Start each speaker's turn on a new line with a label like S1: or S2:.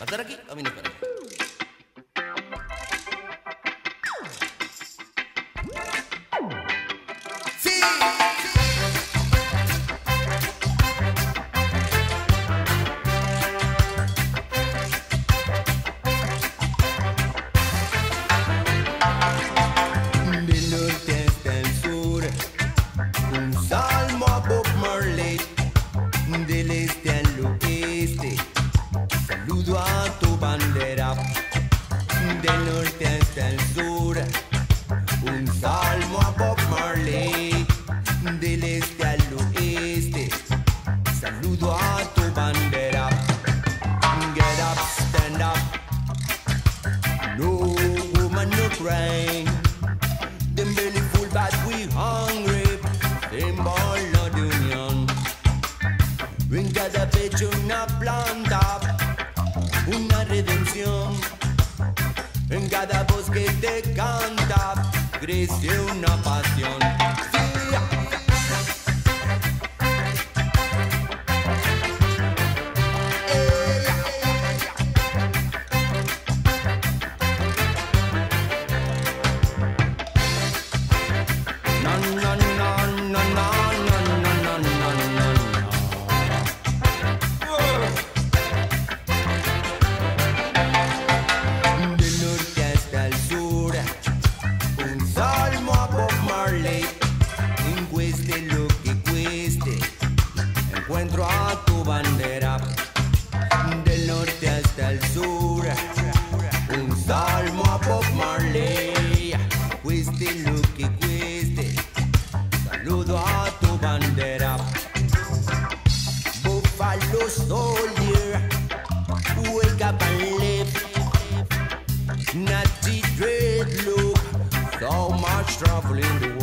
S1: ¿Va a estar aquí o viene para allá? ¡Sí!
S2: Del norte hasta el sur, un salmo a Bob Marley. Del este al oeste, saludo a tu bandera. Del norte hasta el sur, un salmo a Bob Marley. Del este al oeste, saludo a tu bandera. Get up, stand up, no woman, no crying. Them belly full but we hungry, symbol of the union. En cada pecho una planta, una redención. En cada voz que te canta, crece una pasión. Del norte hasta el sur, un salmo a Bob Marley. Cueste lo que cueste, encuentro a tu bandera. Del norte hasta el sur, un salmo a Bob Marley. Cueste lo que cueste, saludo a tu bandera. Buffalo soldier, wake up and live. Natty dreadlock, so much trouble in the world.